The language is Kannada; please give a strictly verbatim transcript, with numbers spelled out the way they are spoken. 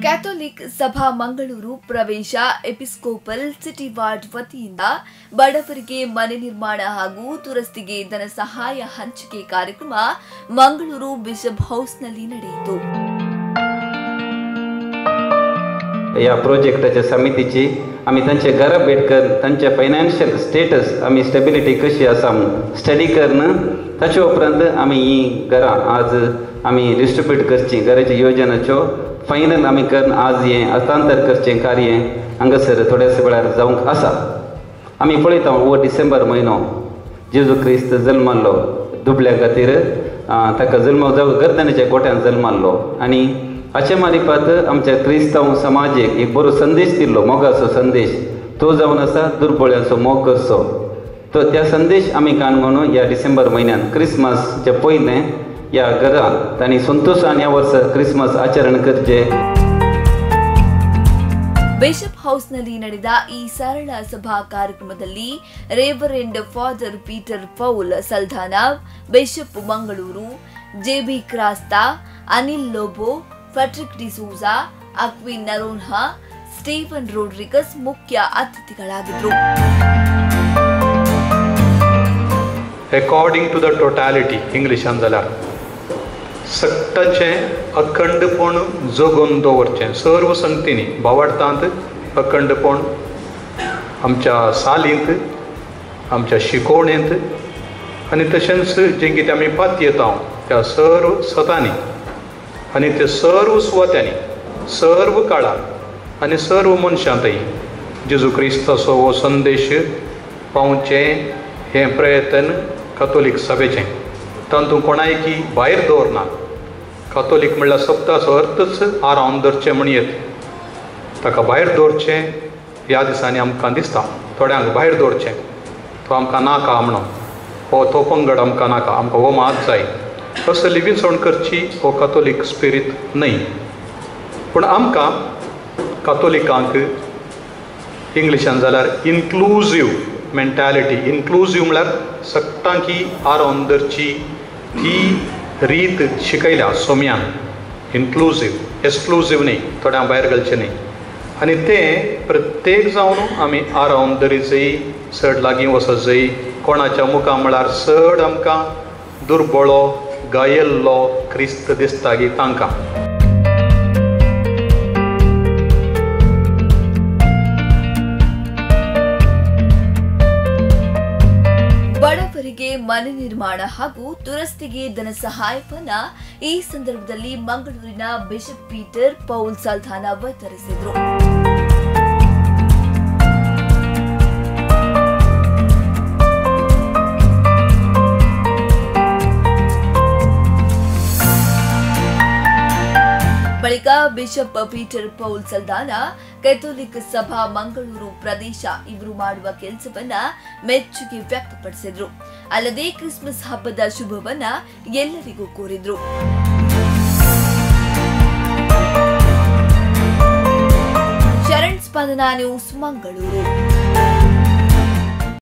ಕ್ಯಾಥೋಲಿಕ್ ಸಭಾ ಮಂಗಳೂರು ಪ್ರವೇಶ ಎಪಿಸ್ಕೋಪಲ್ ಸಿಟಿ ವಾರ್ಡ್ ವತಿಯಿಂದ ಬಡವರಿಗೆ ಮನೆ ನಿರ್ಮಾಣ ಹಾಗೂ ದುರಸ್ತಿಗೆ ಧನ ಸಹಾಯ ಹಂಚಿಕೆ ಕಾರ್ಯಕ್ರಮ ಮಂಗಳೂರು ಬಿಷಪ್ ಹೌಸ್ನಲ್ಲಿ ನಡೆಯಿತು. या प्रोजेक्टाच्या समितीची आम्ही त्यांचे घरा भेट कर त्यांचे फायनान्शियल स्टेटस आम्ही स्टेबिलिटी कशी आसा स्टडी करणं ताचे उपरांत आम्ही ही घरां आज आम्ही डिस्ट्रीब्यूट करची घराच्या योजनाच्यो फायनल आम्ही करून आज हे हस्तांतर करचें कार्य हांगासर थोड्याच वेळार जावंक आसा. आम्ही पळयता हो डिसेंबर म्हयनो जेजू क्रिस्त जल्मालो दुबल्या खातीर ताका जल्म जावं गर्दनाच्या गोठ्यान जल्मालो आनी हाचे मारिफात आमच्या क्रिस्तांव समाजाक एक बरो संदेश दिल्लो मोगाचो संदेश तो जावन आसा दुर्बळ्यांचो मोग करचो. तो त्या संदेश आमी काणकोण ह्या डिसेंबर म्हयन्यान क्रिसमसचे पयलें ह्या घरान तांणी संतोशान ह्या वर्सा क्रिसमस आचरण करचे. ಬಿಷಪ್ ಹೌಸ್ನಲ್ಲಿ ನಡೆದ ಈ ಸರಳ ಸಭಾ ಕಾರ್ಯಕ್ರಮದಲ್ಲಿ reverend father Peter Paul Saldanha, bishop Mangaluru, JB Crasta, Anil Lobo, Patrick D'Souza, Aquin Noronha, Stephen Rodrigues ಮುಖ್ಯ ಅತಿಥಿಗಳಾಗಿದ್ದರು. According to the totality, English अंजाल्यार सक्ताचें अखंडपण जगोवन दवरचें सर्व संगतींनी भावार्थांत अखंडपण आमच्या सालींत आमच्या शिकोवणेंत आनी तशेंच जें कितें आमी पात येता त्या सर्व सतांनी आनी ते सर्व सुवात्यांनी सर्व काळार आनी सर्व मनशांतय जेजू क्रिस्ताचो हो संदेश पावचें हें प्रयत्न कातोलीक सभेचें तातूंत कोणायकी भायर दवरना. कातोलीक म्हणल्यार सप्ताचो अर्थच आरावन धरचें म्हणयत ताका भायर दवरचें ह्या दिसांनी आमकां दिसता थोड्यांक भायर दवरचें तो आमकां नाका म्हणून हो तो पंगड आमकां नाका आमकां हो मात जाय असो लिविसवण करची हो कातोलीक स्पिरीट न्हय. पूण आमकां कातोलिकांक इंग्लिशान जाल्यार इन्क्लुजीव मेंटॅलिटी इन्क्लुजीव म्हळ्यार सक्तांकी आरोवन धरची ती रीत शिकयल्या सोम्यान इन्क्लुजीव एक्सक्लुजीव न्ही थोड्यां भायर घालचें न्ही आनी तें प्रत्येक जावन आमी आरोवन धरीत जाय चड लागीं वचत जाय कोणाच्या मुखार म्हळ्यार चड आमकां दुर्बळो गायल्लो क्रिस्त दिसता गी तांकां. ಬಡವರಿಗೆ ಮನೆ ನಿರ್ಮಾಣ ಹಾಗೂ ದುರಸ್ತಿಗೆ ಧನ ಸಹಾಯವನ್ನ ಈ ಸಂದರ್ಭದಲ್ಲಿ ಮಂಗಳೂರಿನ ಬಿಷಪ್ ಪೀಟರ್ ಪೌಲ್ ಸಲ್ದಾನಾ ವಿತರಿಸಿದರು. ಬಳಿಕ bishop Peter Paul Saldanha Catholic ಸಭಾ ಮಂಗಳೂರು ಪ್ರದೇಶ ಇವರು ಮಾಡುವ ಕೆಲಸವನ್ನ ಮೆಚ್ಚುಗೆ ವ್ಯಕ್ತಪಡಿಸಿದ್ರು. ಅಲ್ಲದೆ ಕ್ರಿಸ್ಮಸ್ ಹಬ್ಬದ ಶುಭವನ್ನ ಎಲ್ಲರಿಗೂ ಕೋರಿದ್ರು. ಶರಣ್ ಸ್ಪಂದನ ನ್ಯೂಸ್ ಮಂಗಳೂರು.